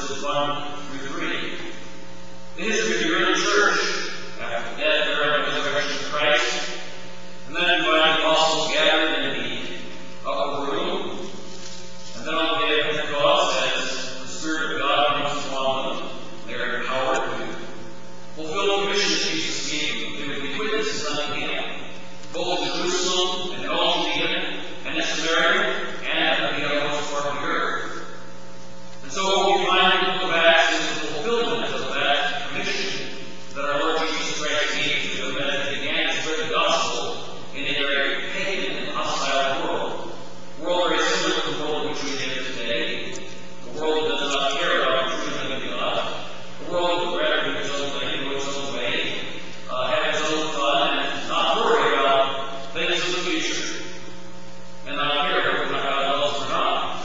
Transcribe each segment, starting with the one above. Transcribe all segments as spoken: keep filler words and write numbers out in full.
verses one through three. The history of the early church, after the death, burial, and resurrection of Christ, and then you find the apostles gathered in the upper room, and then on the day of Pentecost, as the Spirit of God comes upon them, they are empowered to fulfill the mission that Jesus gave them. They would be witnesses unto Him, both in Jerusalem and all Judea and in Samaria and of the uttermost part of the earth. And so what we find in the book of Acts is the fulfillment of that commission that our Lord Jesus Christ gave to them as He began to spread the gospel in a very pagan and hostile world. A world very similar to the world in which we live today. A world that does not care about the true living God. A world that would rather do its own thing, go its own way, uh, have its own fun, and not worry about things of the future. And not care whether God loves or not.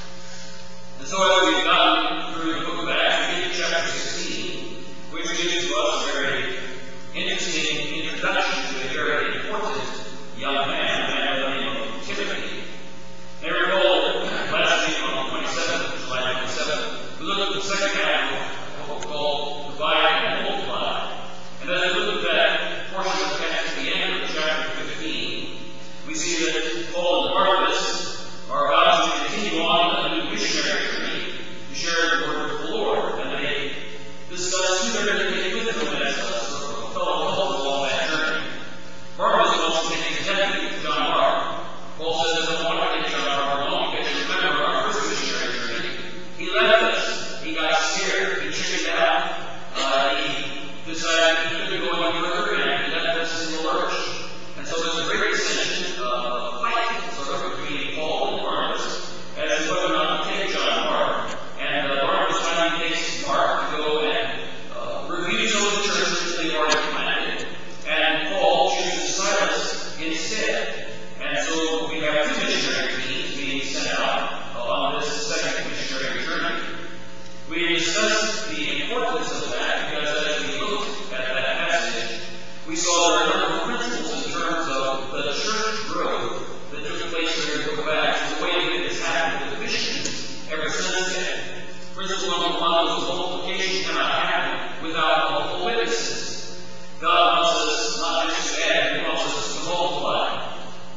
And so as we've gotten through the book of Acts, we get to chapter sixteen, which gives to us a very interesting introduction to a very important young man, a man by the name of Timothy. And recall last week on the twenty-seventh, July twenty-seventh, we looked at the second half of what we call divide and multiply. And as we look at that portion of the text at the end of chapter fifteen, we see that Paul and Barnabas are about to continue on a new missionary journey to share the word of the Lord. And they discuss who they're going to take with them as a sort of fellow helpers along that journey. Barnabas wants to take his nephew, John Mark. Paul says, I don't want to take John Mark along because you remember our first missionary journey. He left us. He got scared. He chickened out. Uh, he decided he couldn't go any further and he left us in the lurch. And so there's a great dissension, uh, a fight sort of between Paul and Barnabas as to whether or not to take John Mark. And uh, Barnabas finally takes Mark to go and uh, review some of the churches that they've already planted. And Paul chooses Silas instead. And so we have two missionary teams being sent out on this second missionary journey. We discussed the importance of that because as we looked at that passage, we saw there are a number of principles in terms of the church growth that took place during the book of Acts, the way that it's happened with the missions ever since then. Principle number one was multiplication cannot happen without multiple witnesses. God wants us not just to add, He wants us to multiply.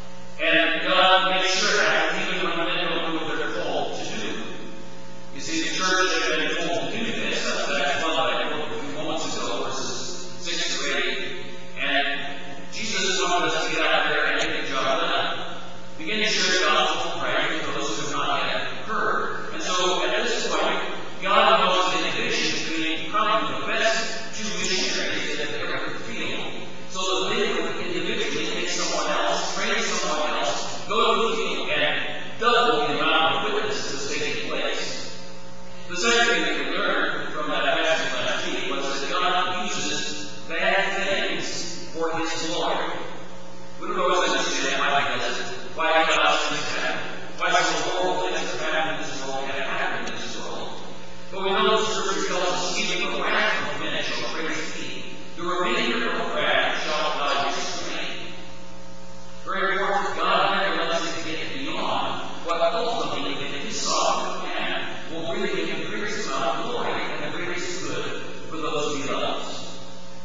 And God makes sure it happens even when men don't do what they're called to do. You see, the church had been told to do this. That's one that I quoted a few moments ago, verses six to eight. And Jesus wanted us to get out there and get the job done. Begin to share the gospel of Christ with those who have not yet heard. And so at this point, God knows the division between probably the best two missionaries that have ever field. So that they would individually take someone else, train someone else, go to the field, and double the amount of witnesses taking place. The second thing that we learned from that passage last week was that God uses bad things for His glory. We don't always understand why He does it, why He allows things to happen, why some horrible things have happened in this world have happened in this world. But we know the Scripture tells us even the wrath of men shall praise Thee. The remainder of wrath shall thou restrain. Very important, God never lets it get beyond what ultimately, in His sovereign plan, will bring Him the greatest amount of glory and the greatest good for those He loves.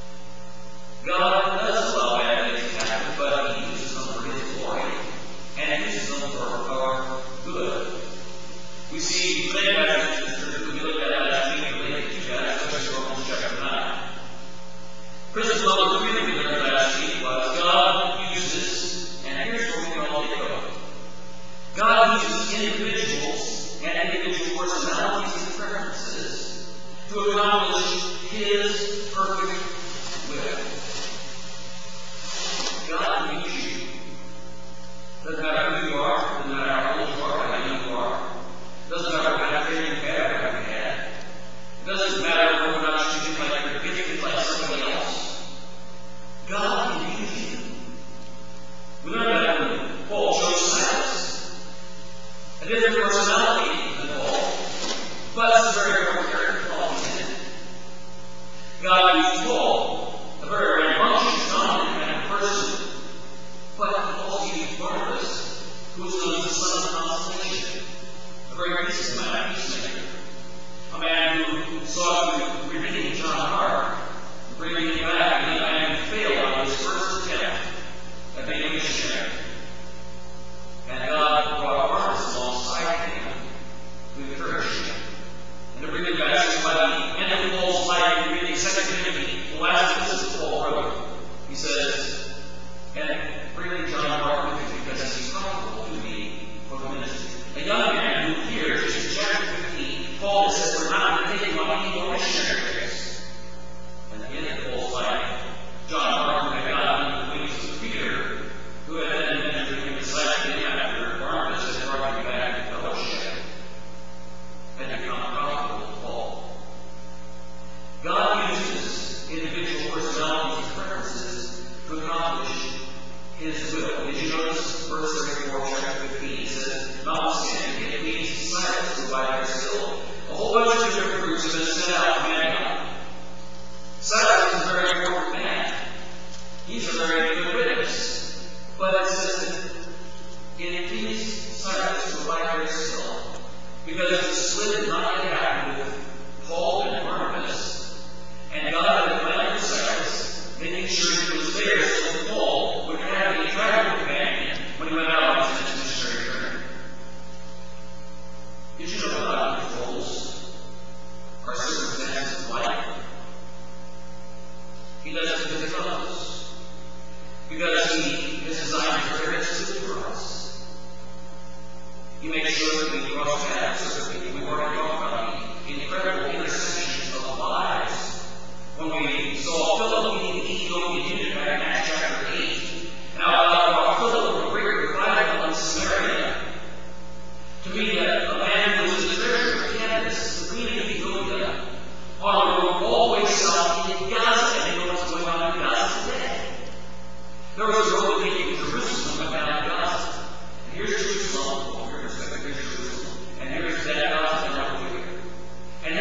God does allow bad things to happen, but He uses them for His glory and He uses them for our good. We see many passages in the Scripture we looked at last week related to that, especially Romans chapter nine. Principle number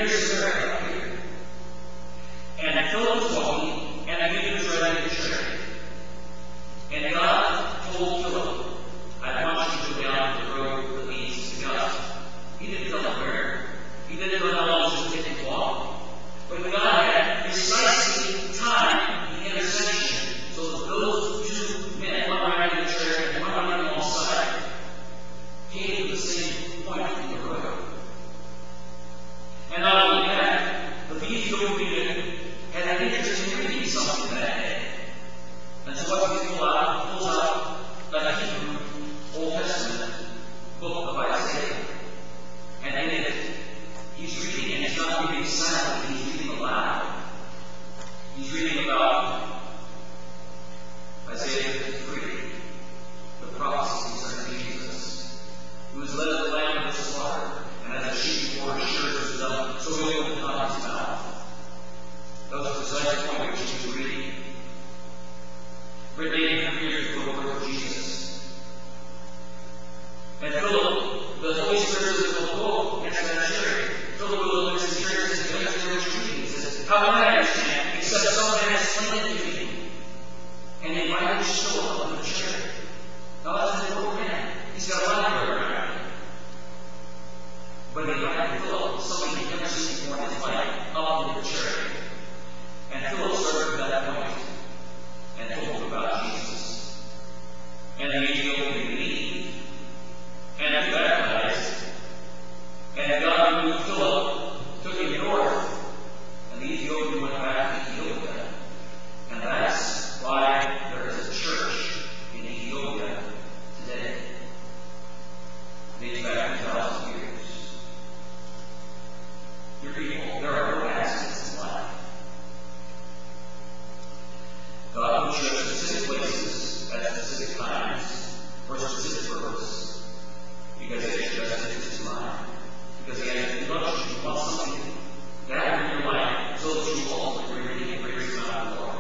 here's Samaria up here. And Philip was walking, and he was ready to share. And God told Philip, I want you to go down the road that leads to God. He didn't tell him where. He didn't know how long it was taking to walk. But God had precisely timed the intersection so that those two men, one riding the chariot and one riding alongside, came to the same point in the road. And not only that, but the Ethiopian had an interest in reading something that day. And so what he pulled out, pulls out a Hebrew Old Testament book of Isaiah. And in it, he's reading, and he's not reading silently, he's reading aloud. He's reading about Isaiah fifty-three, the prophecy concerning Jesus, who was led to the land of the slaughter, and as a sheep before his shearers is dumb, so he opened not his mouth. That was the precise point which he was reading. Written eight hundred years before the birth of Jesus. And Philip, the Holy Spirit says, well, go next to that chariot. Philip will look at the chariot and says, you understand what you're reading? He says, how can I understand? Except someone has explained it to me. And he invited Philip up in the chariot. Now that's an important man. He's got a library around him. But he invited Philip, somebody he'd never seen before in his life, up into the chariot. And Philip started at that point and told him about Jesus. And the Ethiopian believed. And he baptized. And God moved Philip, took him north, and the Ethiopian went back to Ethiopia. And that's why there is a church in Ethiopia today. It dates back two thousand years. Dear people, there are no accidents in life. God puts you at specific places at specific times for a specific purpose. Because it is just his mind. Because he has much, he wants something to happen in your life so that you will ultimately really embrace the amount of the Lord.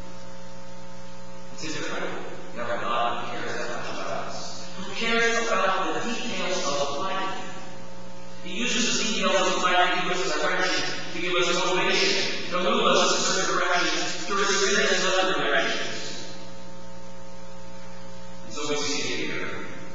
It's incredible. You have a God who cares that much about us. Who cares about the details of life. He uses the details of life to give us direction, to give us motivation, to move us in certain directions, to restrain us in other directions. And so we see it here.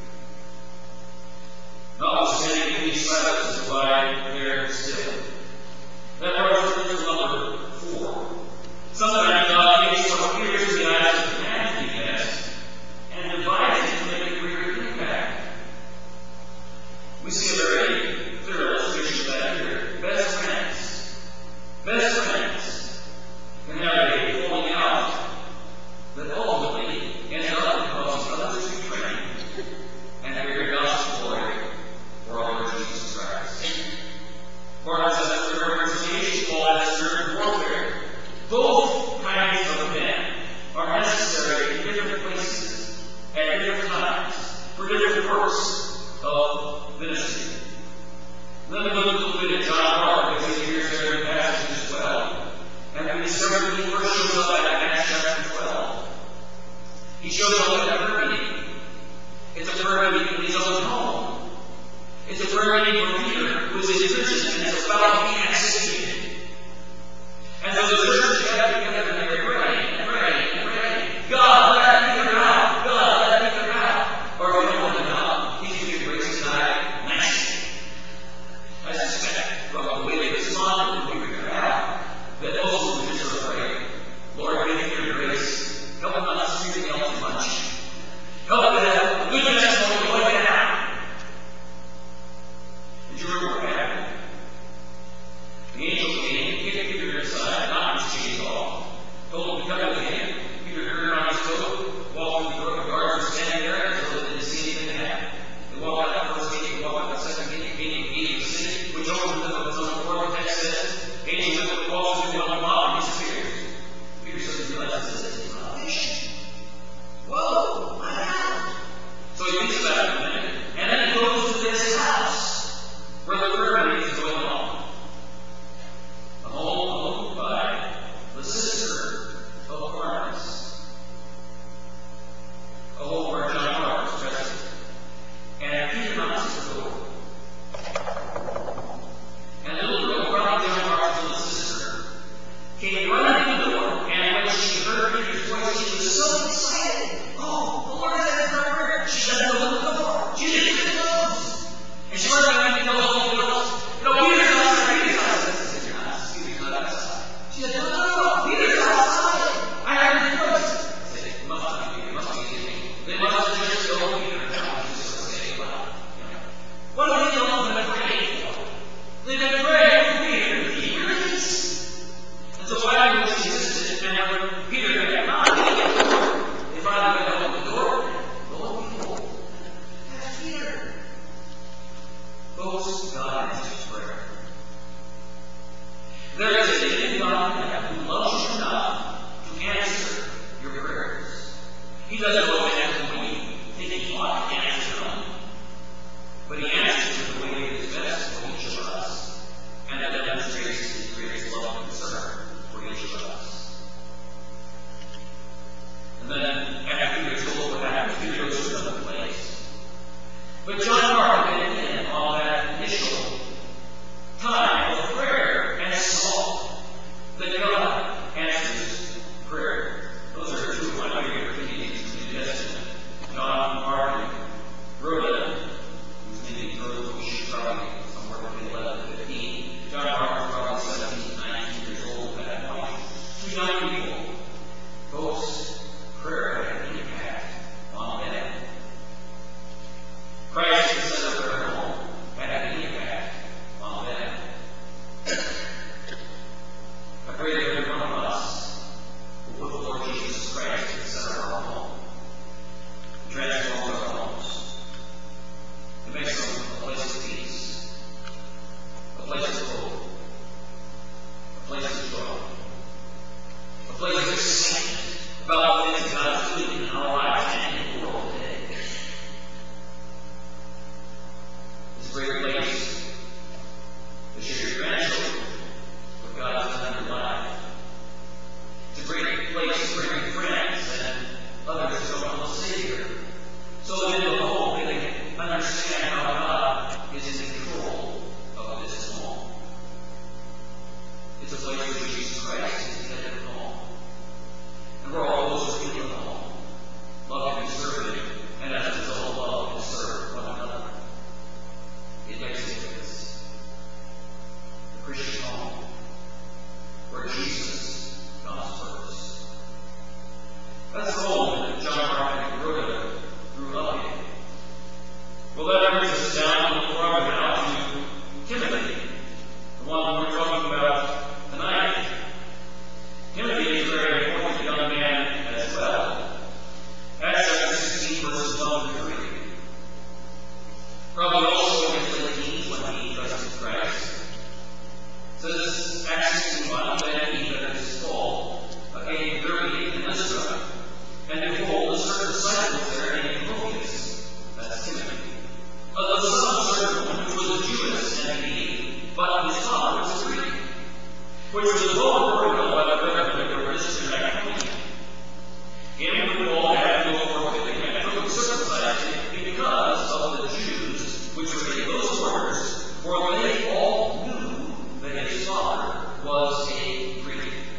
Notwithstanding these silence is why they're still. That brings us to number four. Sometimes God takes what appears to the eyes of man to be best and divides it to make a greater impact. We see a very clear illustration of that here. Best friends. Best friends can have a falling out that ultimately ends up causing others to be trained and hear the gospel glory for our Lord Jesus Christ. Martin says that the reconciliation Paul has spirit warfare. Both kinds of men are necessary in different places, at different times, for different works of ministry. Let me look a little bit at John Mark, because he appears there in the passage as well. And we discover that he first shows up at Acts chapter twelve. He shows up at a prayer meeting. It's a prayer meeting in his own home. It's a prayer meeting for Peter, who is in prison and is about to be executed. And so the church gathered together and they were praying and praying and praying. God, let Peter out! God, let Peter out! Or if you don't want him out, he's going to be raised tonight nicely. I suspect, from the way they responded when Peter got out, that most of them just sort of prayed, Lord, give Peter grace. Help him not to speak anything else too much. Help him to have a good testimony going down. Did you remember what happened? The angel came, kicked Peter inside, knocked his chains off, told him to come with him. Peter turned on his coat, walked through the door. The guards were standing there until they didn't see anything happen. They walked out the first gate, they walked out the second gate, came to the gate of the city, which opened to them with its own door. The text says, the angel went with the walls through one mob and disappeared. Peter suddenly realized this is not a vision. Whoa, my God. So he thinks about it a minute, and then he goes to this house where the prayer meeting is going on. A home owned by the sister of Barnabas. There is a living God in heaven who loves you enough to answer your prayers. He doesn't always answer when you think he ought to answer them, but he answers in the way that is best for each of us, and that demonstrates his greatest love and concern for each of us. And then, after Peter is told what happened, Peter goes to another place. But John Mark had been in on that initial time of prayer and saw that God answers prayer. Those are two of my favorite readings in the New Testament. John Mark and Rhoda, whose name Rhoda, she's probably somewhere between eleven and fifteen. John Mark was probably seventeen, nineteen years old at that point. Two young people. Folks, prayer had an impact on them. Christ, instead of their home, had an impact on them. I pray that every one of us will put the Lord Jesus Christ at the center of our home, and transform our homes, and make them a place of peace, a place of hope, a place of joy, a place of excitement about the things God is doing in our lives and in the world today. It's a great place to share your grandchildren what God has done in your life. It's a great place to bring your friends and others to know the Savior, so that in the home they can understand how God is in control of this home. It's a place where Jesus Christ is the head of the home, and where all those who in the home love Him and serve Him, and as a result love and serve one another. It makes a difference. The Christian home, where Jesus comes first. That's the home that John Mark and Rhoda grew up in. Well, that brings us down before I now to Timothy, the one we're talking about tonight. Timothy is a very important young man as well. Acts chapter sixteen, verses one to three. Probably also in his late teens when he trusted Christ. So this Acts sixteen one, then he that is called came to Derbe and Lystra, and behold, a certain disciple was there named Timotheus, that's Timothy, of the son of a certain woman who was a Jewess and believed, but his father was a Greek, which was well heard of by the brethren that were Christian in Iconium. Him who all had to go forth with him and took him circumcised him because of the Jews which were in those orders, for they all knew that his father was a Greek.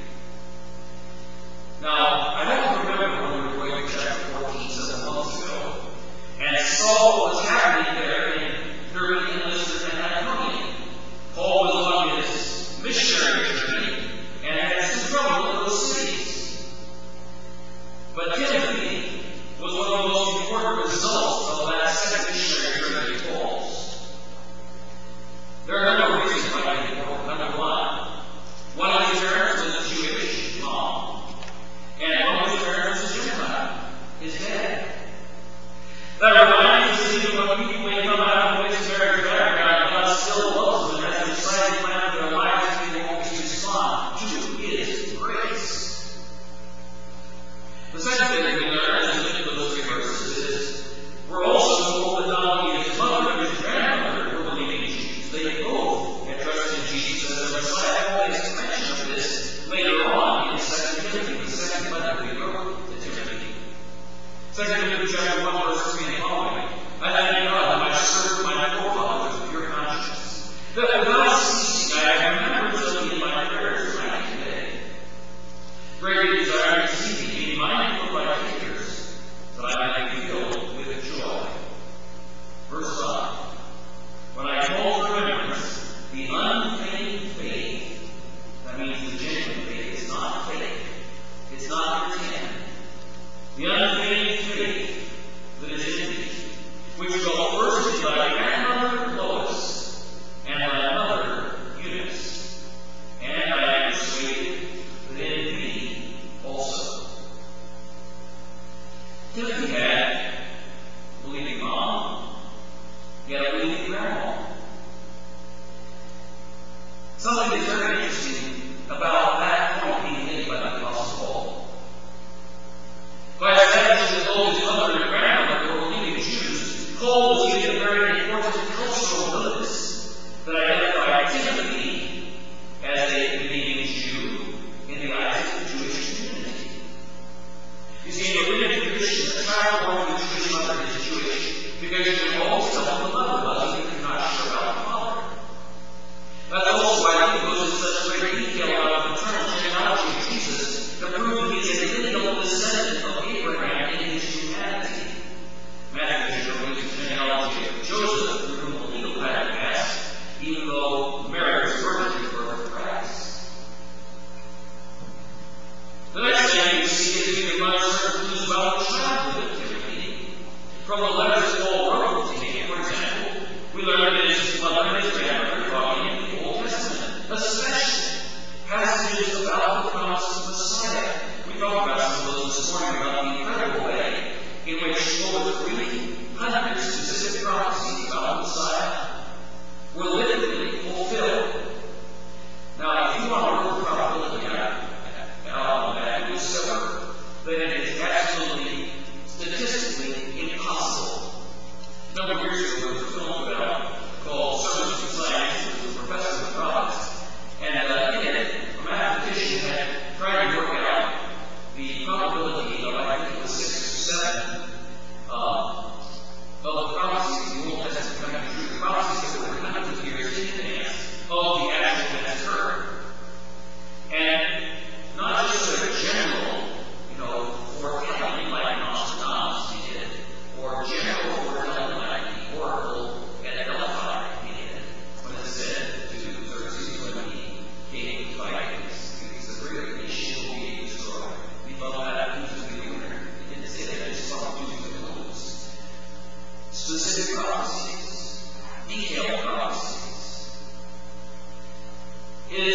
Now, I hope you remember when we were going to chapter fourteen several months ago, and saw what was happening there in Derbe and Lystra and Iconium. Paul was on his missionary journey and had some trouble in those cities. But Timothy was one of the most important results of that second missionary journey of Paul's. There are a number of reasons why it's important. Number one, one of his parents was a Jewish mom, and one of his parents was a Gentile, his dad. That reminds us that when people may come out of a mixed marriage background, God still loves them and has a decided plan for their lives if they always respond to His grace. The second thing that we learn as we look at those three verses is we're also told that not only his mother and his grandmother were believing in Jesus, they both had trusted in Jesus as their Messiah. Paul makes mention of this later on in Second Timothy, the second letter we wrote to Timothy. Second Timothy chapter one, verse three and following. I thank God that I serve my forefathers with pure conscience, that without ceasing I have remembered them in my prayers night and day. Greatly desire to see thee, being mindful of thy tears, that I may be filled with joy. Verse five. When I call to remembrance the unfeigned faith, that means the genuine faith. It's not fake. It's not pretend. The unfeigned faith that is in thee, which go first to thy grandmother Lois and thy mother Eunice, and I am persuaded that in thee also. Timothy had a believing mom, yet a believing grandma. Something that's very interesting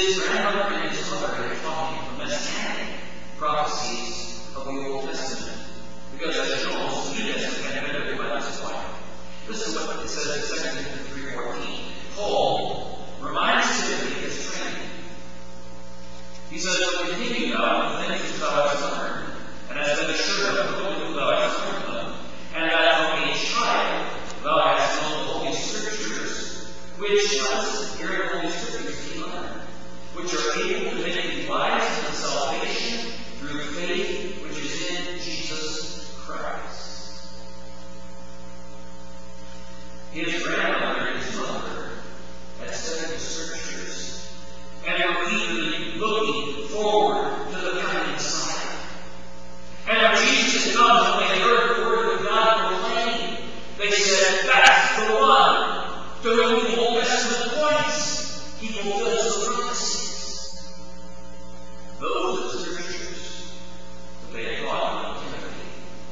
His grandmother and his mother had taught him the messianic prophecies of the Old Testament. Because as you know, most New Testament had been written by this point. Listen to what it says in Second Timothy three fourteen. Paul reminds Timothy of his training. He says, "Continue now in the things which thou hast learned, and hast been assured of the Lord thou hast learned them, and that from a child thou hast known the Holy Scriptures, which us, here in Holy Scriptures, he learned, which are able to make thee wise unto salvation through faith which is in Jesus Christ." His grandmother and his mother had studied the Scriptures and were eagerly looking forward to the coming Messiah. And when Jesus had come, when they heard the word of God proclaimed, they said, "That's the one to whom the Old Testament points. He fulfills the prophecies." Those are the Scriptures that they had taught in Timothy.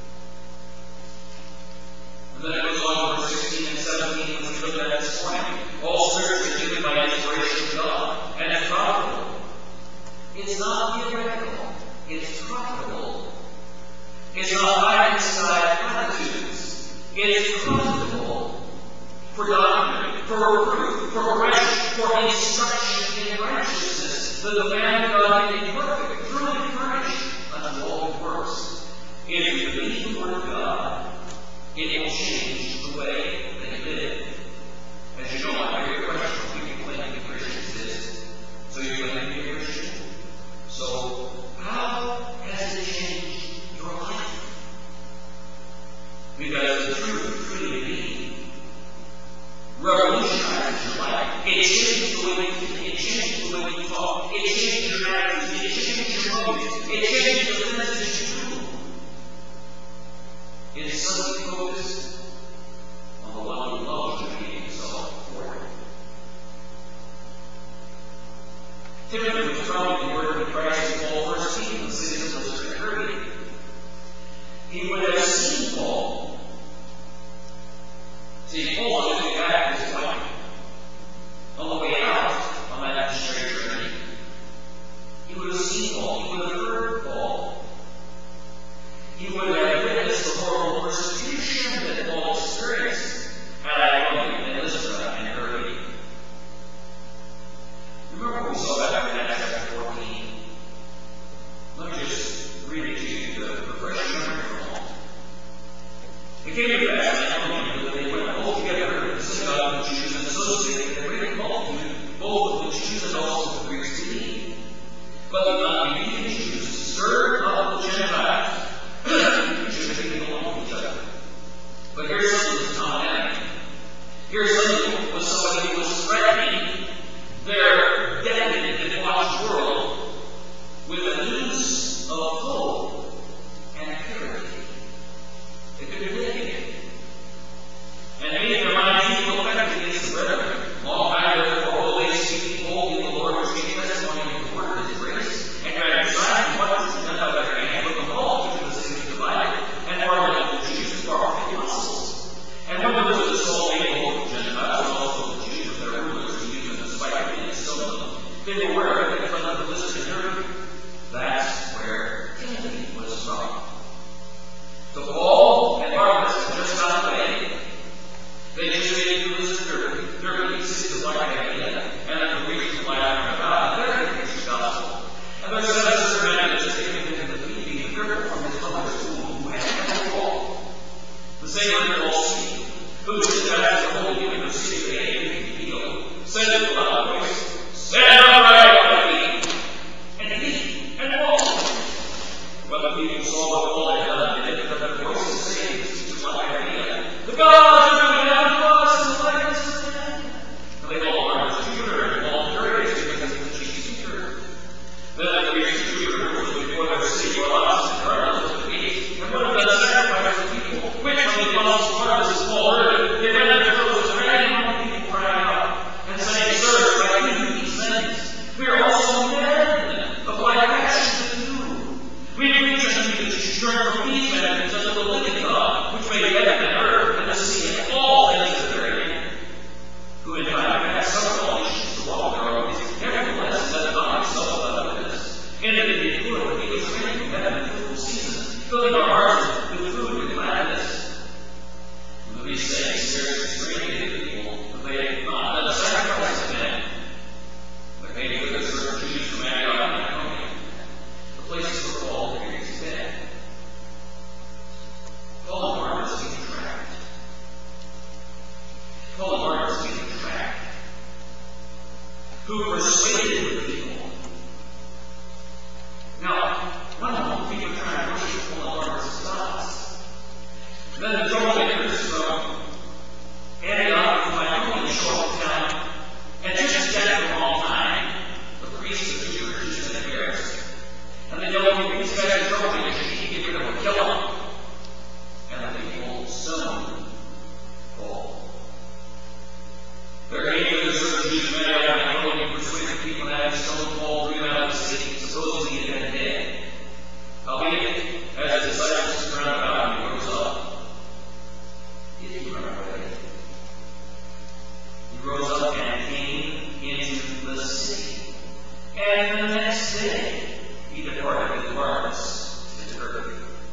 And then it goes on to verse sixteen and seventeen, which we looked at this morning. All Scripture is given by inspiration of God, and it's profitable. It's not theoretical. It's profitable. It's not high-in-side platitudes. It's profitable for doctrine, for reproof, for correction, for instruction in righteousness, that the man of God may be perfect, truly furnished unto all good works. If you believe the Word of God, it will change the way that you live. As you know, I hear a question from people claiming to be Christians is, so you claim to be a Christian? So, how has it changed your life? Because the truth truly be revolutionizes your life. It changes the way you think. It changes the way you talk. It changes your attitudes. It changes your motives. It changes the things that you do. It is suddenly focused on the one who loves you and gave himself for you. Timothy was found in the word of Christ in Paul first speaking in the city of Lystra. He would have seen Paul. See, Paul was looking back at his life. On the way out on that missionary journey, he would have seen Paul. He would have heard Paul. He would have witnessed the horrible persecution that Paul experienced at Iconium and Lystra and Derbe. Remember what we saw back in Acts chapter fourteen? Let me just read it to you to refresh your memory for a moment. It came to pass in Iconium that they went all together in the synagogue of the Jews and associated with a great multitude, both of the Jews and also the Greeks believed. But the unbelieving Jews stirred up the Gentiles, which they didn't belong to each other. But here's something that's not happening. Here's something that was somebody who was threatening their dead and watched world with the news of hope and purity. They couldn't live it. And many of their minds evil effective against the brethren. Long time therefore, all they speaking boldly in the Lord, which gave testimony of the word of his grace, and granted signs and wonders done by their hand, but the multitude of the city was divided, and marveled at the Jews and far from the apostles. And when there was a soul made both the Gentiles and also the Jews with their rulers who used them in spite of being some of them, they were aware that in front of the Lystra and Derbe. That's where Timothy was from. So Paul and Barnabas had just gone away. They just made it to Lystra and Derbe. Derbe cities of Lycaonia, and in the region of Lycaonia, there they preached the gospel. And there said a certain man that was taken into the Philippi, and there from his mother's womb, who had never walked. The same under all speak, who was as the Holy Giving of city of the age healed, said with a loud voice, "Stand upright on thy feet!" And he, and walked. When the people saw what Paul had done, they lifted up their voices, saying, to Lycaonia, "The gods are coming down to us in the likeness of men." And they called Barnabas Jupiter and called Darius because he was the chief speaker. Then the priests of Jupiter was before their city, while oxen and cardinals at the gate, and would have done sacrifice to people, which when the apostles Barnabas and Paul heard it, they ran up to those and ran among the people crying out, and saying, "Sirs, why do you do these things? We are also men of like passions with you. We preach unto you that you should turn from these men unto the living God, which made heaven and earth and the sea and all things that are therein, who in time past suffered all nations to walk their own ways, nevertheless, let of Paul drew out of the city, supposing he had been dead. Howbeit, as his disciples turned about him, he rose up. If you remember that, he rose up and came into the city. And the next day, he departed with Barnabas to Derbe.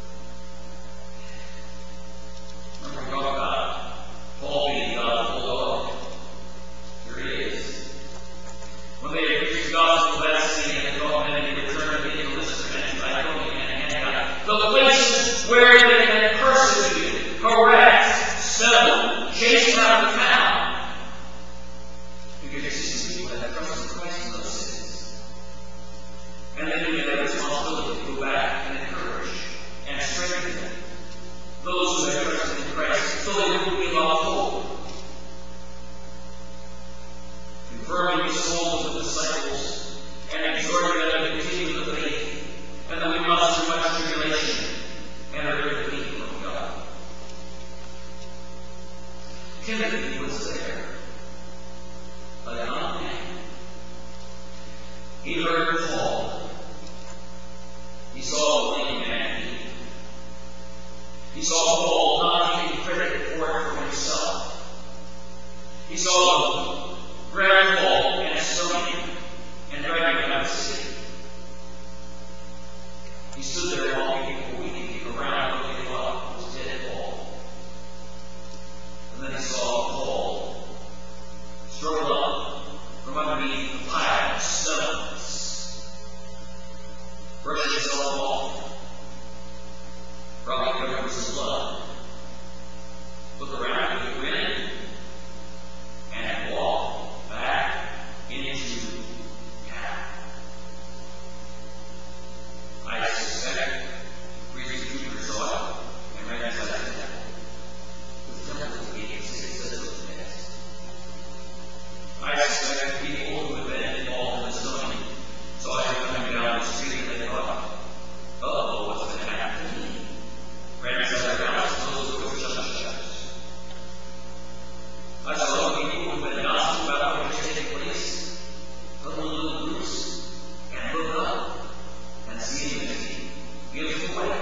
Remember, we talked about Paul being God of the Lord. Here he is. When they had preached the gospel of that city and called men, he returned into Lystra and Iconium and Antioch, the places where they had persecuted, harassed, stoned, chased out of the town. Because you see people that had trusted Christ in those cities. And then we had a responsibility to go back and encourage and strengthen them. Those who had trusted in Christ, so they wouldn't be lost hope. Confirming the souls of the disciples and exhorting them to continue the faith, and that we must through much tribulation enter the kingdom of God. Timothy was there, a young man. He heard Paul. He saw the lame man healed. He saw Paul not taking credit for it for himself. He saw him grab Paul and stone him and drag him out of the city. He stood there while people were weeping around what they thought was dead Paul. And then he saw Paul struggle up from underneath the pile of stones, brushing himself off, probably covered with some blood. Look around with a grin and walk back into town. I suspect Greece Jupiter saw it and ran outside the temple. The temple was being considered as those days. I suspect people who had been involved in the stoning saw him coming down the street and they thought, oh, what's going to happen to me? Ran outside their house and closed the doors shut shut. I saw people who had been gossiping about what was taking place, huddle in little groups, and look up and see him as he gives away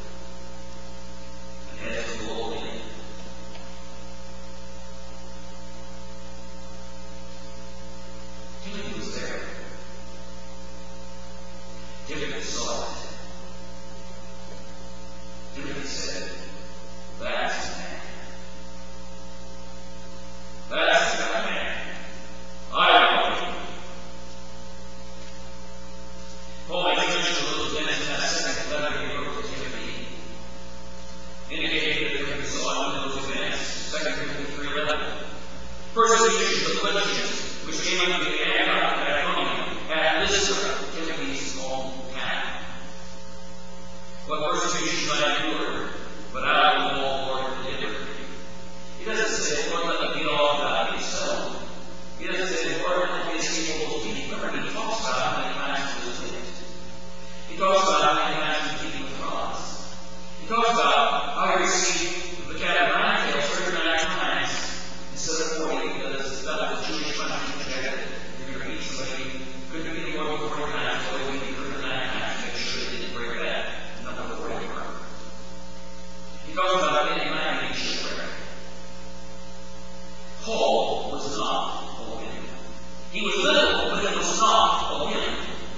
and heads to the Lord in. Timothy was there. Timothy saw it. Timothy said, that's the man. That's the kind of man I want to be. Paul makes mention of those events in that second letter he wrote to Timothy, indicating that he saw in those events, Second Timothy three eleven. Persecution of the Christians, which came under the Antioch and Iconium at Lystra, Timothy's hometown. What persecution I endured, but I will all Lord deliver me. He doesn't say, Lord, let me get off about being stoned. He doesn't say, Lord, let me escape all those people. Remember, he talks about how many times he was whipped. He talks about how many times he was keeping the cross. He talks about how he received the cat of nine tails thirty-nine times instead of forty, because that was Jewish punishment projected. You're going to beat somebody, couldn't beat more than forty times, so they would beat thirty-nine times to make sure they didn't break that number forty mark. He talks about any man being shipwrecked. Paul was not a whim. He was little, but it was not a whim.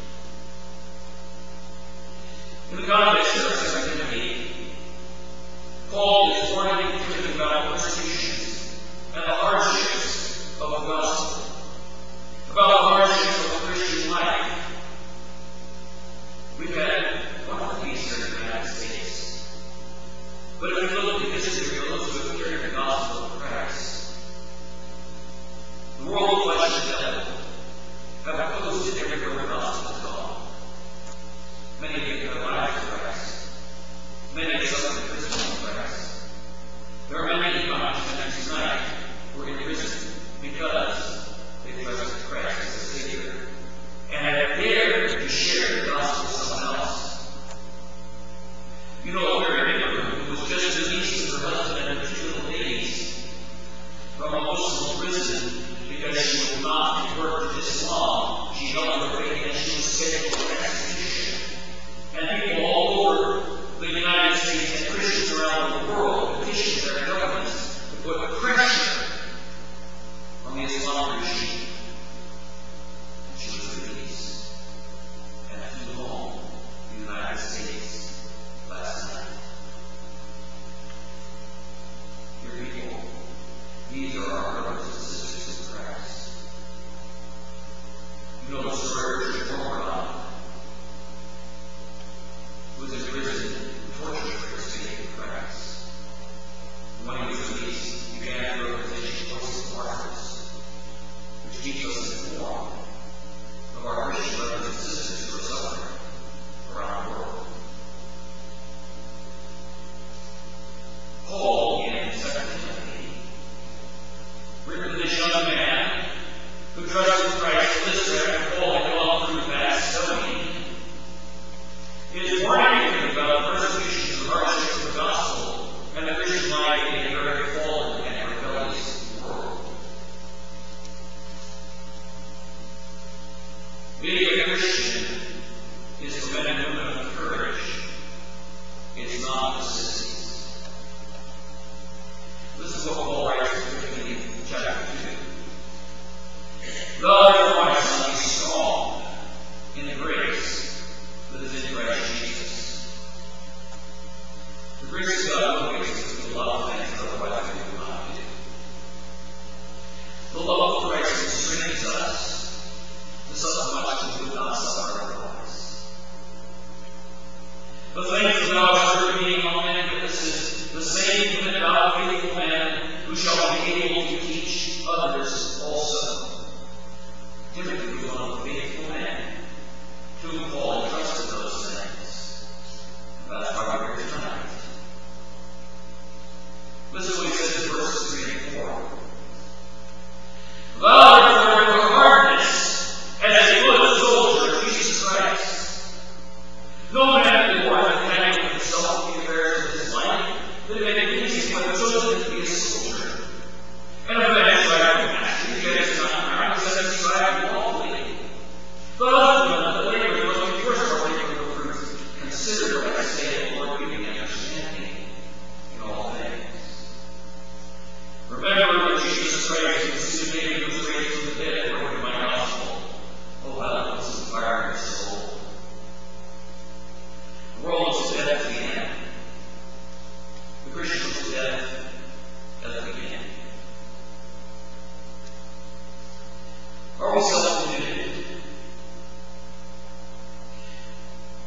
In the context of Second Timothy, Paul is warning Timothy about persecutions and the hardships of the gospel, about the hardships of the Christian life. We've had wonderful peace here in the United States. But if we look at history of those who have carried the gospel of Christ, the world of flesh and devil have opposed it everywhere the gospel has gone. Many have given their lives to Christ. Many have suffered imprisonment in Christ. There are many conferences tonight who are in prison because they trusted Christ as a Savior and have dared to share the gospel with someone else. You know a very neighbor who was just released with her husband and her two little babies from a Muslim prison because she would not convert to Islam. She held her faith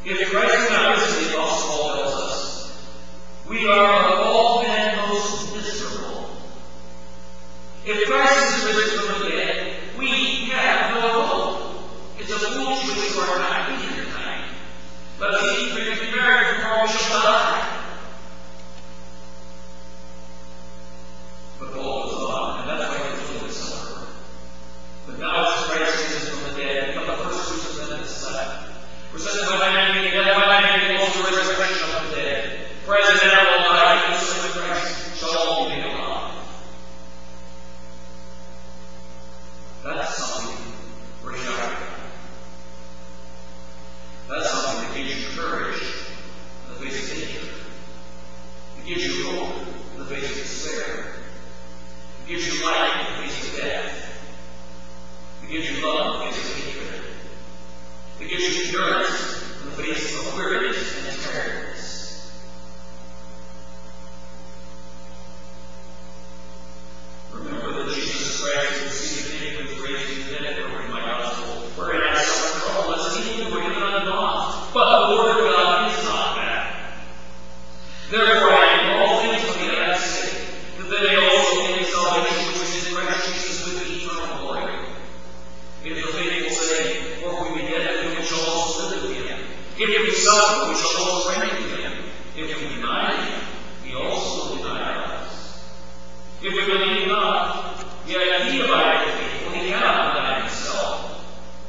If Christ is not risen, the Apostle Paul tells us, we are of all men most miserable. If Christ is risen from the dead, we have no hope. It's a foolish wish for our time, either kind. Let us eat, drink, and be merry, for all shall die. But Paul goes on, and that's why he's doing supper. But now as Christ is risen from the dead, become the first fruits of them that slept. For such by man being dead, by man being also the resurrection of the dead. For as an animal will die, even so with Christ shall all be made alive. That's something we're shouting about. That's something that gives you courage in the face of danger. It gives you hope in the face of despair. It gives you life in the face of death. It gives you love in the face of hatred. It gives you endurance in the face of weariness and tiredness. Remember that Jesus Christ received the name of raised from the dead over in my gospel, wherein I suffer trouble as an evil were given unto God. But the word of God is not that. Therefore I am all things for the God's sake, that they may also gain salvation which is in Christ Jesus with eternal glory. It is a faithful saying, for if we be dead with him, we shall also live with him. If we suffer, we shall also reign with him. If we deny him, he also will deny us. If we believe not, yet he abideth faithful, he cannot deny himself.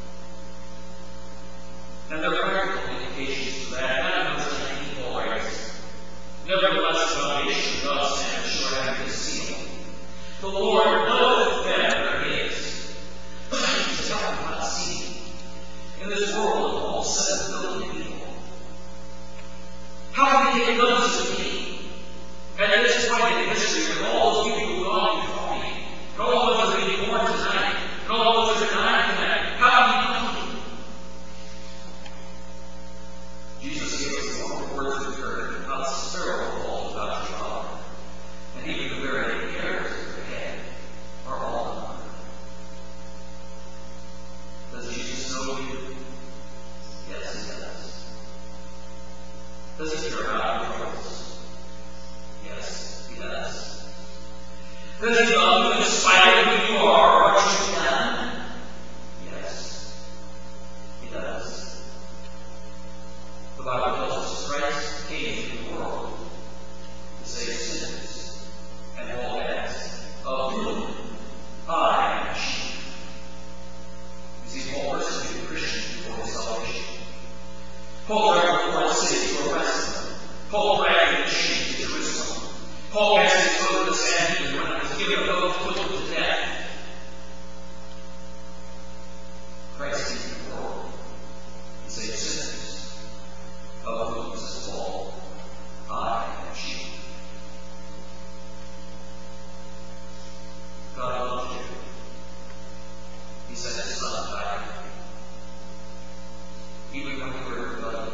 And there are practical implications to that, and those that he Paul writes. Nevertheless, the foundation of God's standard shall have this seal. The Lord knoweth them that are his. He's talking about seeing. In this world of all seven billion people, how can they notice of me? And at this point in history, with all those people who have gone before me, and all those that are being born tonight, and all those that are dying tonight, how can you know me? Jesus gave us the wonderful words of encouragement, not the sparrow falls without your father, and even the very hairs of your head are all numbered. Does Jesus know you? Yes, he does. Does he care about your troubles? Yes, he does. Does he love you in spite of who you are or what you've done? Yes, he does. The Bible tells us Christ came into the world to save sinners, and Paul adds, of whom I am chief. You see, Paul persecuted Christians before his salvation. Paul traveled to foreign cities to arrest them. Paul dragged his sheep to Jerusalem. Paul cast his foot in the Sanhedrin when it was given a vote to put them to death. Christ came to the world to save sinners, of whom, says Paul, I am chief. God loves you. He sent his son to die for you, even when you were rebellion.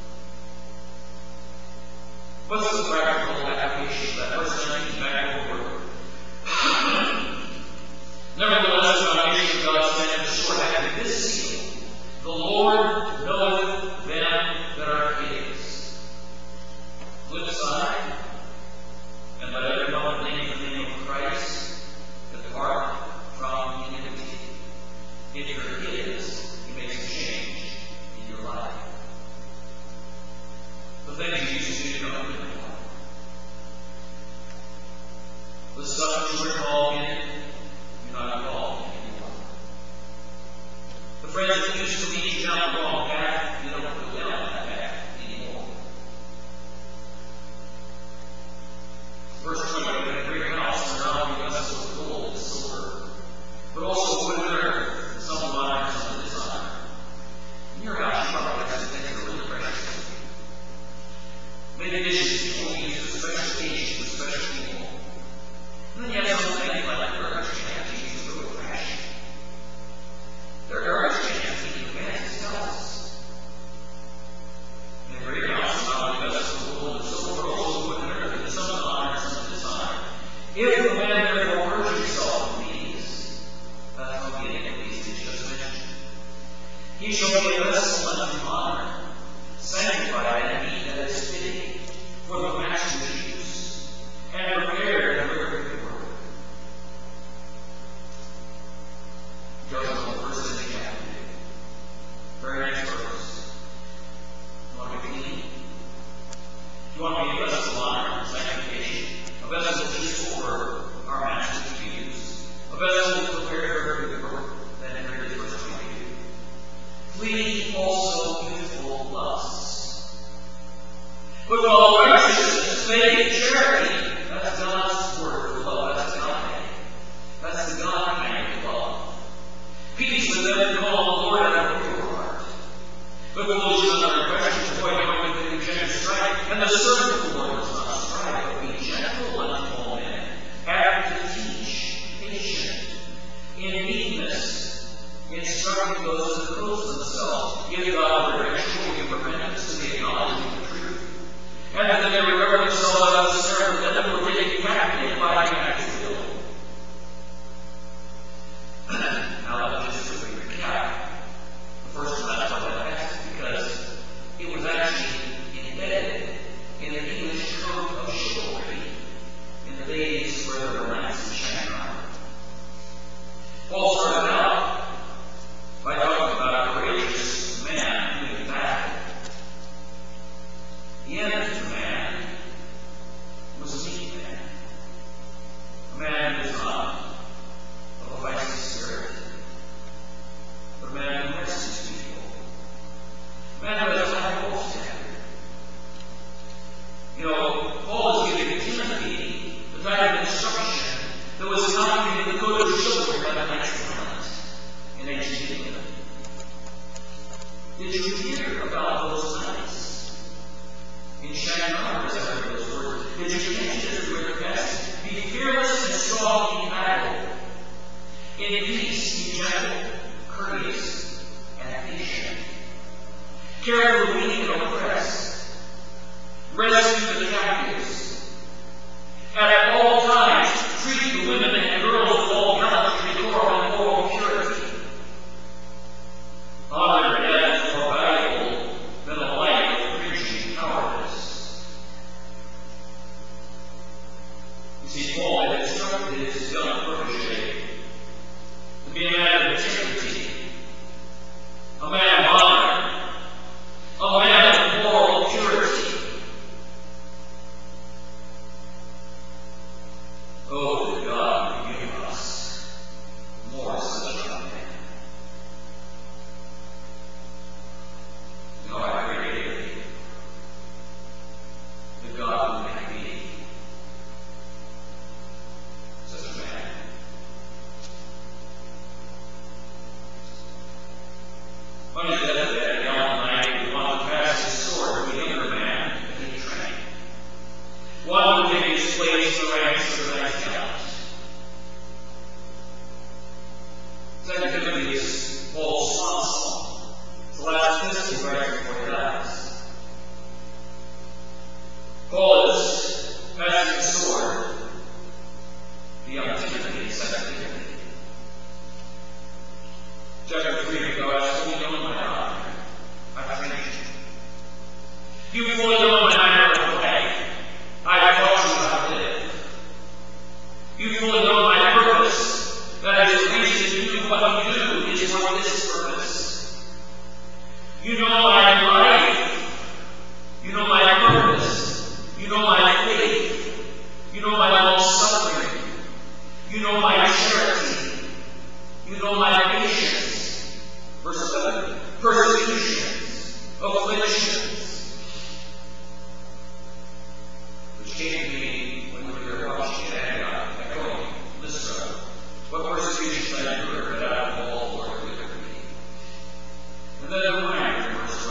What's the practical application of that verse nineteen back over? Nevertheless, the foundation of God's standard is sure having this seal: the Lord knoweth them that are his. Flip side, and let every one name the name of Christ depart from iniquity. If you're his, he makes a change in your life. The things he used to do, you don't do anymore. The stuff you were involved in, you're not involved in anymore. The friends that used to lead you down the wrong path, you don't go down that path anymore. Verse twenty, in a great house, there are not only vessels of gold and silver, but also wood and earth, and some of honor, some of dishonor. In your house, you probably have some things that are really precious. Maybe dishes people use for special occasions with special people. And then you have some things like garbage cans you use to go trash. They're garbage cans that you fancy sells. In a great house, not only vessels of gold and silver, but also wood and earth, and some of honor, some of dishonor. If the man therefore purge himself from these, that's one of the iniquities that you just mentioned, he shall be a vessel unto honor, sanctify and meat that is fitting for the master's use, and prepare and deliver the word. Joseph the first thing you have to do. Very next verse. You want to be clean? You want to be a vessel of honor and sanctification, a vessel of useful for our master to use, a vessel prepared for every work. Then read verse twenty-two. Flee also youthful lusts, but with all righteousness, faith, charity. That's God's word for love. That's God. That's the God kind of love. Peace with them who call the Lord out of your heart. But with those who are in question, avoid everything in generous strife, and the servant of the Lord does not strive, but be gentle unto all men, apt to teach, patient, in meekness, instructing those that oppose themselves, give God direction, give repentance to the acknowledging of the truth, and that they may regard themselves as a servant, that they will take captive by the actual will. Now let me just quickly recap the first and last part of that passage, because it was actually embedded in the English code of chivalry in the days where there were knights in Shanghai. Paul started out by talking about a courageous man doing battle. The end of the man was a meek man, a man who was not of a feisty spirit, but a man who rescues people, a man who has a high moral standard. You know, Paul is giving Timothy the type of instruction that was not in the code of chivalry by the Knights of Clement in ancient England. Did you hear about those knights in Shanghai? As I heard those words, did you catch this word passage? Be fearless and strong in battle. In peace, be gentle, courteous, and patient. Care for the weak and oppressed. Rescue the captives. And at all times, treat the women and girls with all gallantry, decorum, and moral purity. Honor your death is more valuable than a life of preaching cowardice. You see, Paul had instructed his young protege to be a man of integrity, a man of honor, a man of moral purity. Oh, that God would give us more such young men. You know, I pray daily that God would make me such a man. Funny that that young knight would want to pass his sword to a younger man that he trained. One would take his place in the ranks of the knight's gallant. Second Timothy is Paul's swan song. It's the last epistle he writes before he dies. Paul is passing the sword to young Timothy in Second Timothy. Chapter three, God has fully known my honor. I've trained you. You fully know my manner of way. I've taught you how to live. You fully know my purpose. That is the reason you do what you do is for this purpose. You know my life. You know my purpose. You know my faith. You know my long suffering. You know my charity. You know my patience. Verse seven. Persecutions, afflictions, which came to me when we were watching at Antioch, Iconium, Lystra. What persecutions I endured, but out of all the Lord delivered me. And then the reminder in verse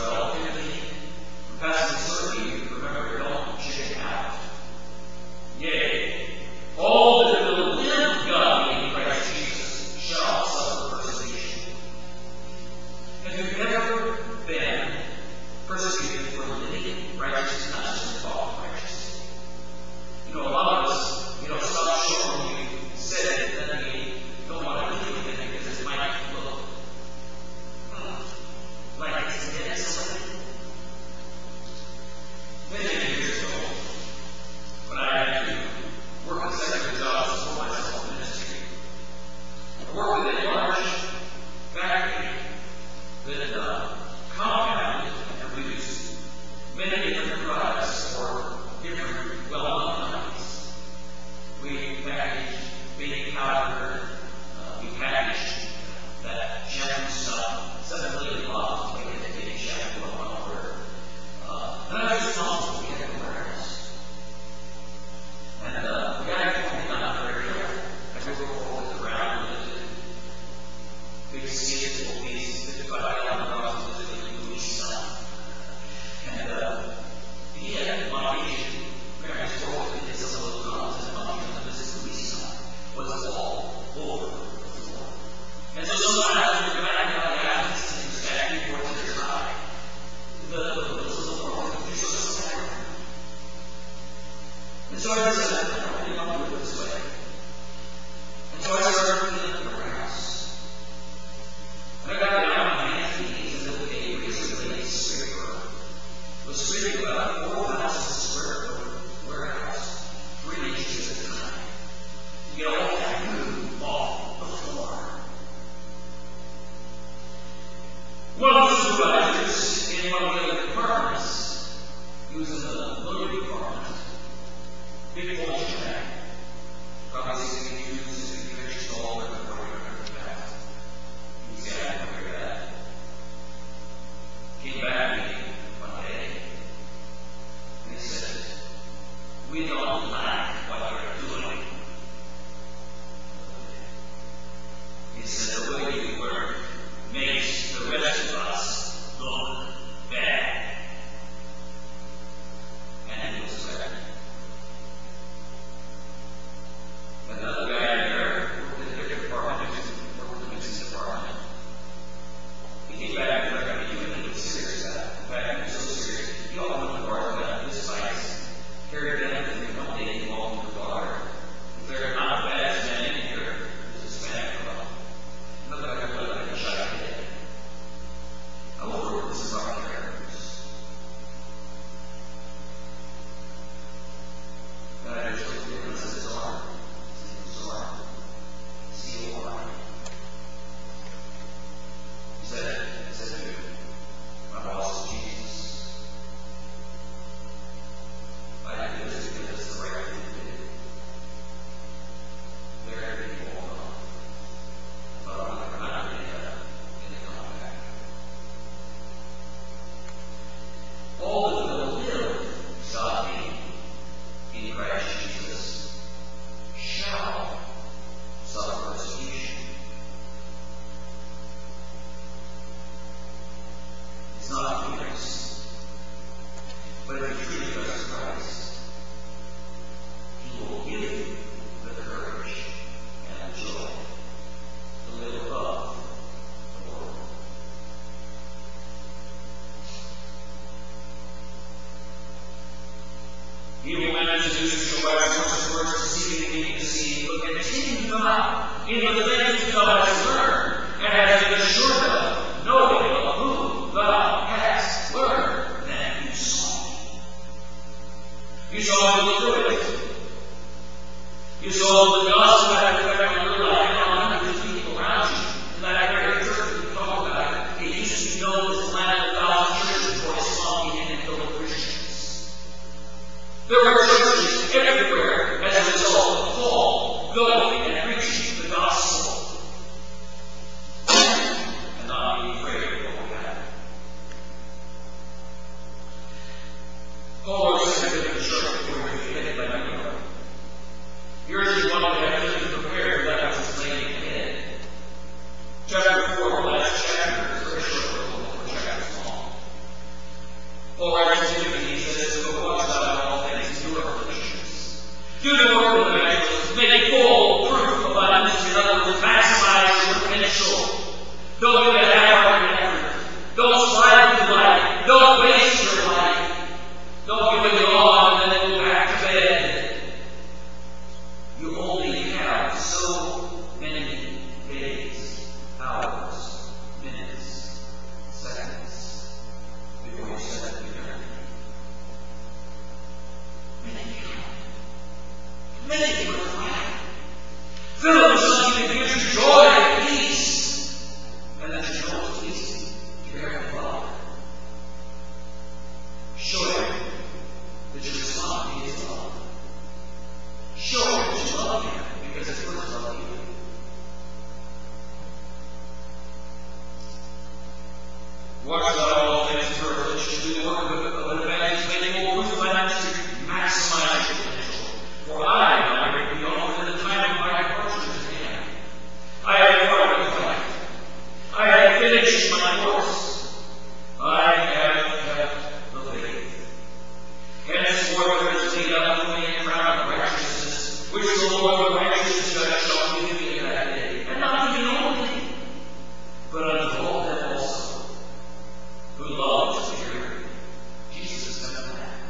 in the things thou hast learned, and hast been assured of, knowing of whom thou hast learned, then you saw me. You saw me through it. You saw the gospel had effect on your life and on hundreds of people around you. In that very church that we talk about, it used to be known as the land of a thousand churches before Islam began to fill with Christians. There were churches everywhere as a result of Paul going and preaching the gospel and not being afraid of what would happen. Paul wrote Second Timothy before he was beheaded by Nero. Yours is one that has been prepared for that which is laying ahead. Chapter four, the last chapter, is very short, four chapters long. Paul writes to Timothy, he says, "But watch thou in all things, endure afflictions. Do the work of the evangelist, make full proof of thy ministry." In other words, maximize your potential. Don't do a half-hearted effort. Don't strive with life. Don't waste your life. Don't give it all and then go back to bed. You only have so many days, hours, minutes, seconds before you set eternity. Many count. Many were glad. Fill it with something that gives you joy and peace, and that you know it's easy to bear with love. Show him that you respond to his love. Show him that you love him because he first loved you. Watch thou all things for affliction. Do the work of an evangelist, making all proof of thy ministry. Maximize your potential. For I, my great beyond, in the time of my departure is at hand. I have fought the fight. I have finished my course. I have kept the faith. Henceforth there is laid up for me a crown of righteousness, which the Lord, the righteous judge, shall give me in that day. And not to me only, but unto all them also who love to hear Jesus is coming back.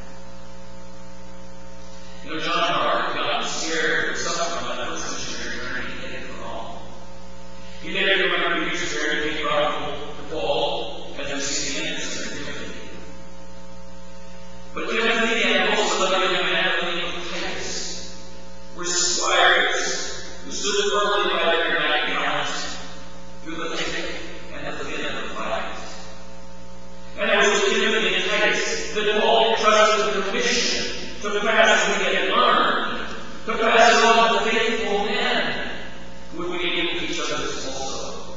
You know, John Mark got scared or something from that first missionary journey. He headed for Rome. He didn't remember he was scared to be brought to Paul as we see in Second Timothy. But Timothy and also the young man of the name of Titus were squires who stood firmly by their knight gallant through the thick and the thin of the fight. And it was to Timothy and Titus that Paul entrusted the mission to pass what he had learned, to pass it on to faithful men who would be able to teach others also.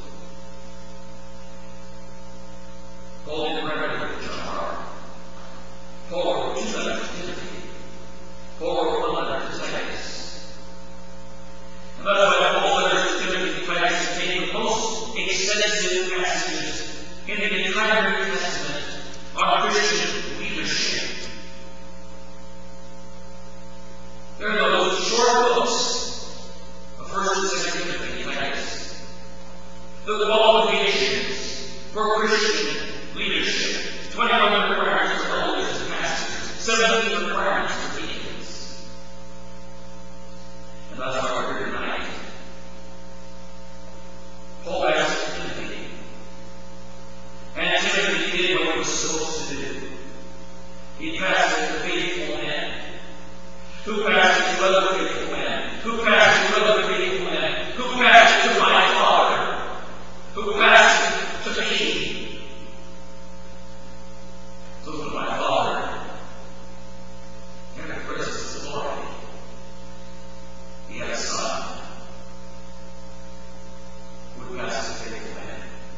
Paul didn't write it with John Mark. Paul wrote two letters to Timothy. Paul wrote one letter to Titus. And that's why Paul's letters to Timothy and Titus contain the most extensive passages in the entire New Testament on Christian leadership. They're those short books of First and Second Timothy and Titus. The qualifications for Christian leadership. twenty-one requirements for elders and pastors. seventeen requirements for deacons. And that's why we're here tonight. Paul asked Timothy. And Timothy did what he was supposed to do. He passed it to faithful men. Who passed it to other faithful men? Who passed it to other faithful men? Who passed it to my Father? Who passed it to me? So to my Father, in the presence of glory, he had a son who would pass it to faithful men.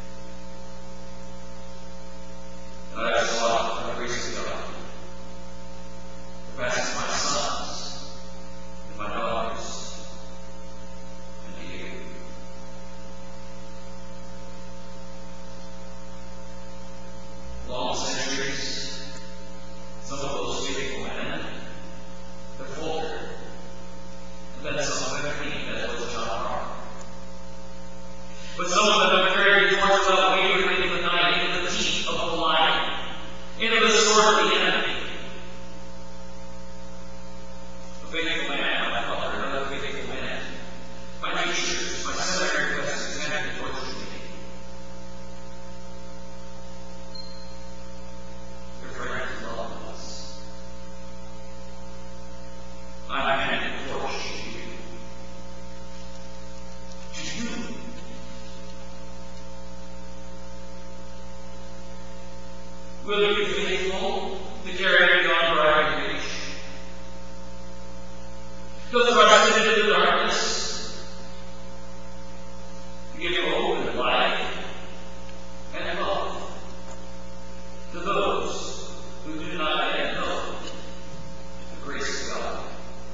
And I just saw by the grace of God, who passes my sons and my daughters and to you. Long centuries, some of those faithful men have faltered. And then some of them came, as was John Mark. But some of them have carried the torch without wavering into the night, into the teeth of the lion, into the sword of the enemy. A faithful man, my father, another faithful man, my teachers, my Will you be faithful to carry on bright reach? To thrust it into the darkness, to give hope and life and love to those who do not yet know the grace of God.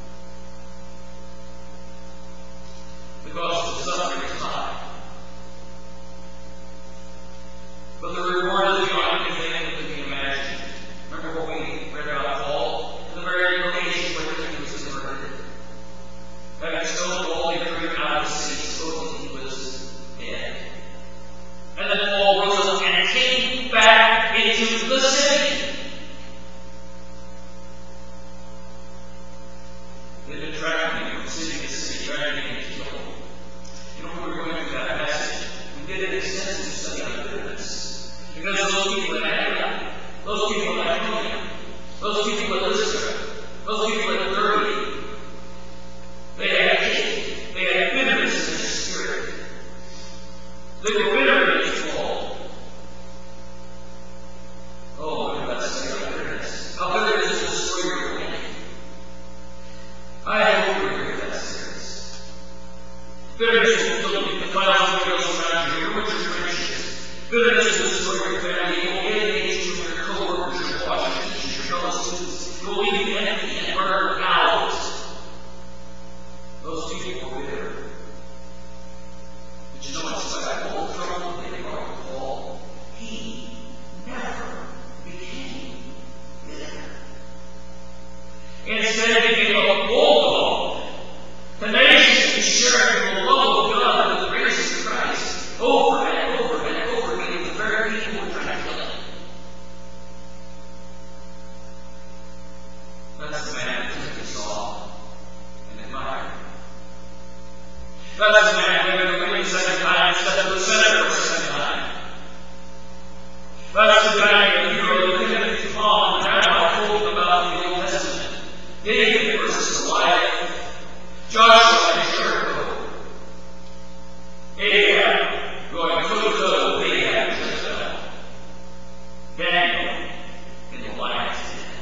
The cost of suffering is high, but the reward is beyond anything that can be imagined. Remember what we read about Paul? In the very location where he was converted. Having stoned Paul, he drew him out of the city, spoke that he was dead. And then Paul rose up and came back into the city. They've been tracking him from city to city, trying to get him killed. You know, when we were going through that passage, we did an extensive study on bitterness. Because those people in Antioch, those people in Iconium, those people in Lystra, those people in Derbe, they had hate, they had bitterness in their spirit. They were bitter against Paul. Oh, what about study on bitterness? How bitterness will destroy your life. I hope you're here with that series. Bitterness will kill you. The clouds will go around you. Ruin your friendships. Bitterness will destroy your family. It will alienate you from your co-workers, your bosses, your teachers, your fellow students. It will leave you empty and burned out. Those people were bitter. But you know what's like all the trouble they brought to Paul? He never became bitter. Instead, he became a bulldog, tenacious and sharing the love of God and the grace of Christ over and over and over again with the very people who were trying to kill him. That's the man that Timothy saw and admired. That's the man who went away the second time instead of the senator the second time. That's the guy, the hero that Timothy saw and Grandma told him about in the Old Testament. David versus Goliath, Joshua and Jericho, Ahab going toe-to-toe with Ahab and Jezebel, Daniel in the lion's den.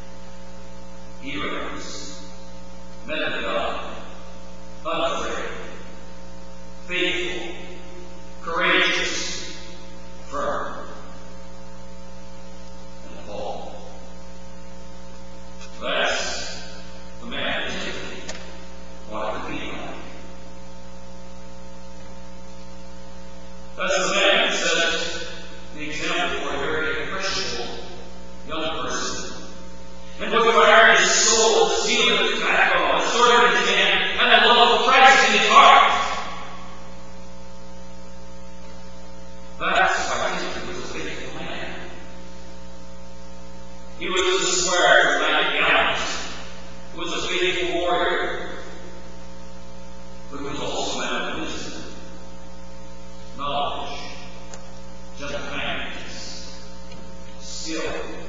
Heroes, men of God, unafraid, faithful, courageous, firm, and Paul. That's the man Timothy wanted to be like. That's the man who set the example for a very impressionable young person. And with fire in his soul, the steel in his backbone, a sword in his hand, and the love of Christ in his heart. That's why Timothy was a faithful man. He was a square who liked gallants, who was a faithful warrior, but who was also a man of wisdom, knowledge, gentle kindness, skill,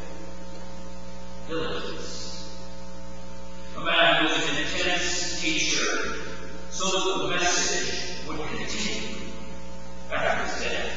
diligence. A man who was an intense teacher, so that the message would continue after his death.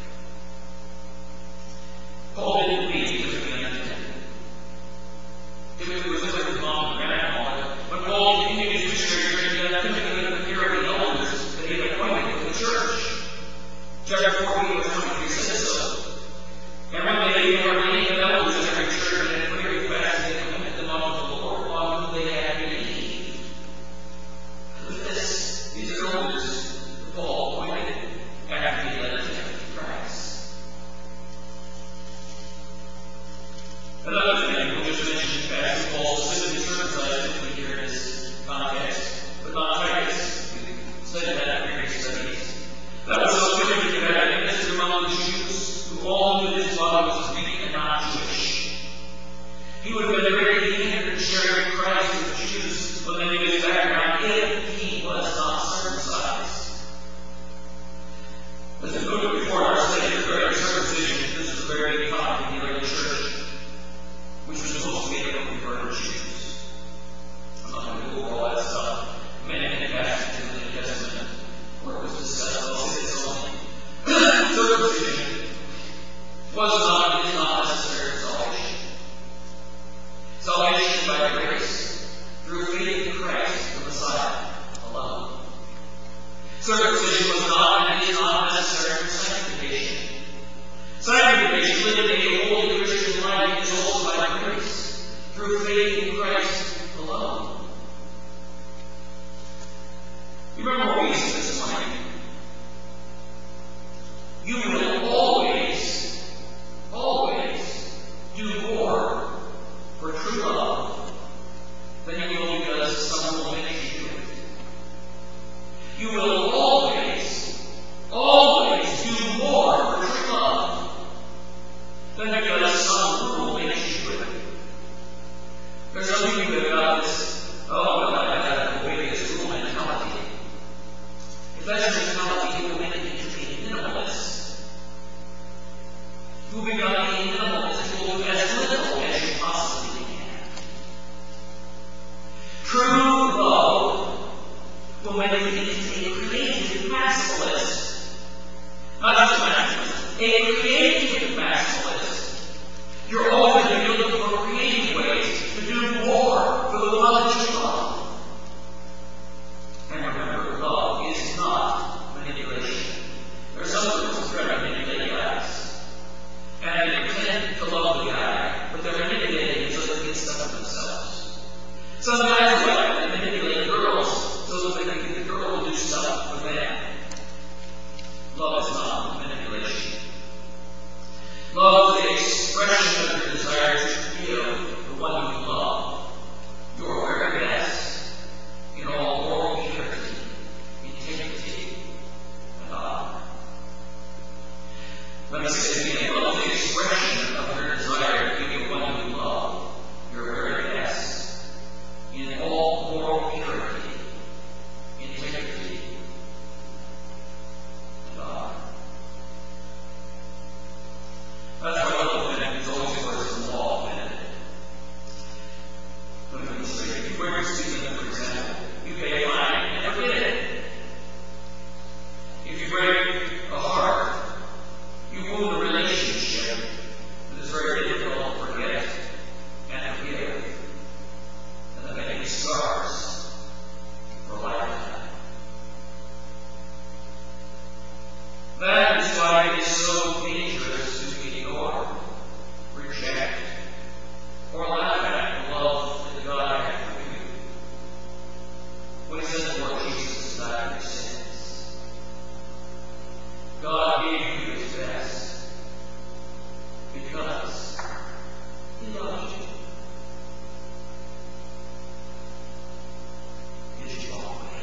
Paul didn't leave because of the unintended. Timothy was with his mom and grandma, when Paul continued his missionary journey, that Timothy would appear with the elders that he had appointed for the church. Chapter fourteen, verse twenty-three says so. And when they had ordained the elders in every church and had prayed fast, they committed them unto the Lord, on whom they had believed. With this, these are elders that Paul appointed after he led Timothy to Christ. Another thing we'll just mention in passing, Paul specifically circumcised Timothy here in this context, but not Titus. We've studied that in previous studies. That was so Timothy could have been listed among the Jews who all knew his father was Greek and not Jewish. He would have been a very hindered sharing Christ with the Jews when they knew his background if he was not circumcised. As we noted before our study of the very circumcision, this was very common in the early church. You're always going to be looking for creative ways to do more for the one that you love. And remember, love is not manipulation. There are some people who try to manipulate guys. And they pretend to love the guy, but they're manipulating him so they get stuff for themselves. Some guys like to manipulate girls so that they can get the girl to do stuff for them. Love is not manipulation. Love is the expression of your desire to give the one you love your very best in all moral purity, integrity, and honor. Let me say it again. Love is the expression of your desire to give the one you love your very best in all moral purity, integrity, and honor. That's why love is always worse than law offended. Let me say, if you break a season, for example, you pay a fine and forget it. If you break a heart, you wound a relationship that is very difficult to forget and forgive. And that may be scars for a lifetime. That is why it is so dangerous to ignore, reject, or laugh at the love that God had for you. When He said the Lord Jesus died for your sins, God gave you His best because He loved you. Did you walk away?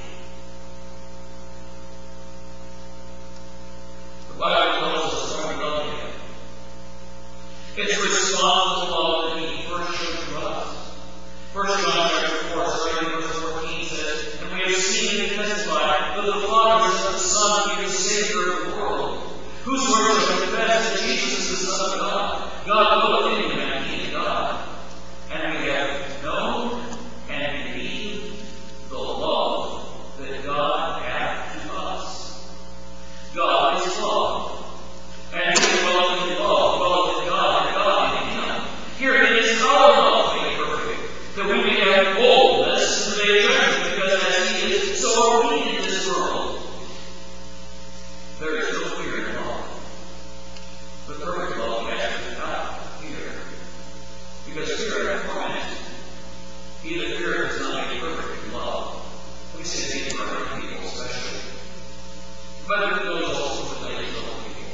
The Bible tells us when we love Him, it's a response to the love that He first showed to us. First John chapter four, starting in verse fourteen says, "And we have seen and testified that the Father sent the Son to be the Savior of the world. Whosoever shall confess that Jesus is the Son of God, God dwelleth in Him, and He in God. And we have known and believed the love that God hath to us." God is love. And He dwelleth in love, dwelleth in God, and God in Him. Here it is our love made perfect, that we may have boldness in the day of judgment, because as He is, so are we in this world. There is no fear in love. But perfect love casteth out fear, because fear hath torment. He that feareth is not made perfect in love. We say these perfect people especially. But it goes also with ladies of people.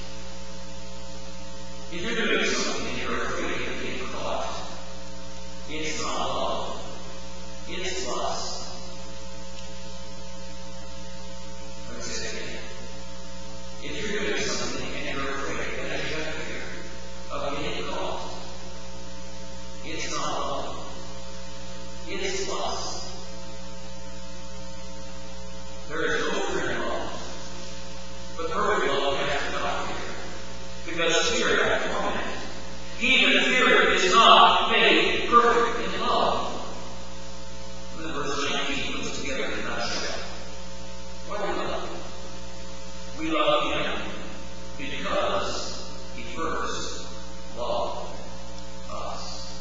If you're doing something and you're afraid of being caught, it's not love. It's lust. Let me say it again. If you're doing something and you're afraid, and as you have fear of being caught, it's not love. It's lust. There is no fear in love. But perfect love has not fear, because fear hath torment. Even fear is not made perfect in love. And then verse nineteen puts together in a nutshell. Why do we love? We love Him because He first loved us.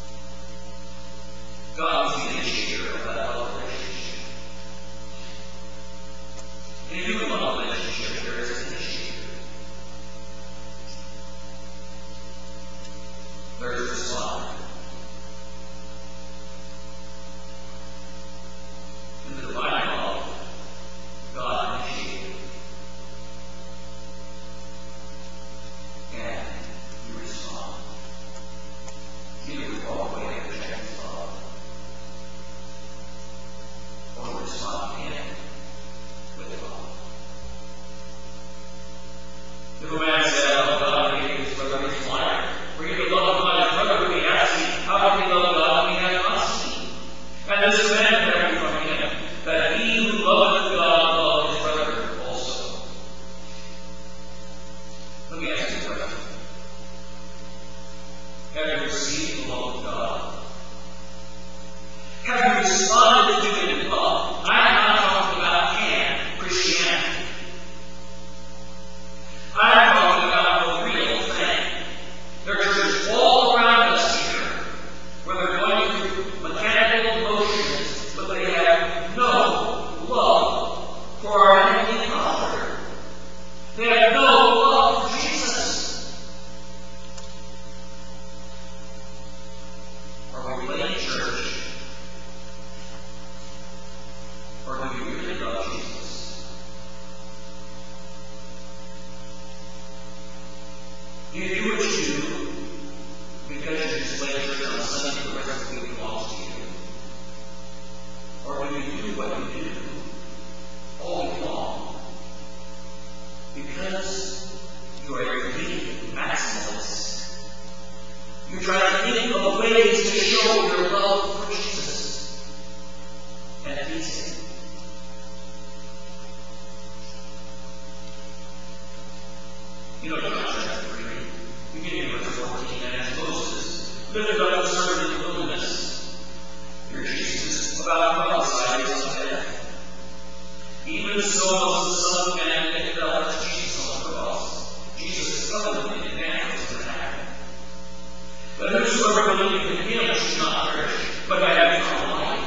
God is the initiator of that love relationship. In a human love relationship, there is an initiator. There is a responder. In the divine love, God initiated. And you respond. Either we walk away and reject His love, or we respond to Him with love. If a man said, "I love God," and he hates his brother, he's a liar. For if he loved God his brother whom he has seen, how can he love God whom he has not seen? And this commandment I read from Him, that he who loveth God love his brother also. Let me ask you a question. Have you received the love of God? Have you responded to it in love? I am not talking about canned Christianity. I'm talking about the real thing. There are churches all You try to think of ways to show your love for Jesus and please Him. You know, John chapter three, beginning in verse fourteen, and as Moses lifted up the serpent in the wilderness, here Jesus is about to prophesy his own death. Even so must the Son of Man make felt as Jesus on the cross. Jesus is covered in advance what's going to happen. But whosoever believeth in Him should not perish, but have eternal life.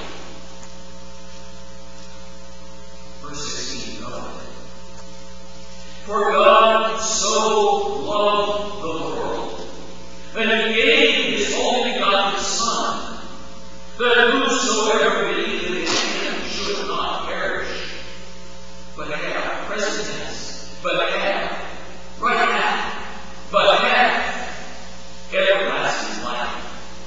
Verse sixteen, know it. For God so loved the world, that He gave His only begotten Son, that whosoever believeth in Him should not perish, but have, present tense, but have, right now, but have everlasting life.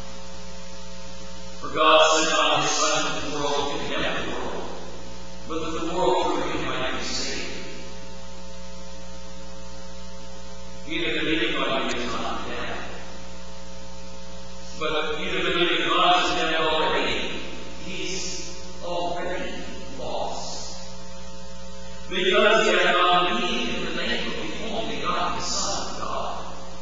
For God sent not His Son into the world to condemn the world, but that the world through Him might be saved. Either believing on Him is not condemned, but either believing God is condemned already, He's already lost. Because He had not believed in the name of the only begotten Son of God.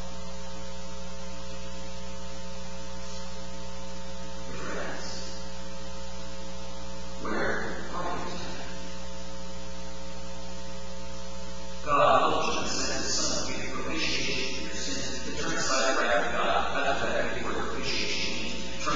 Dear friends, where are you today? God loves you and sent His Son to be the propitiation for your sins, to turn aside the wrath of God. That's what that big word propitiation means. Turn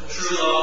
true love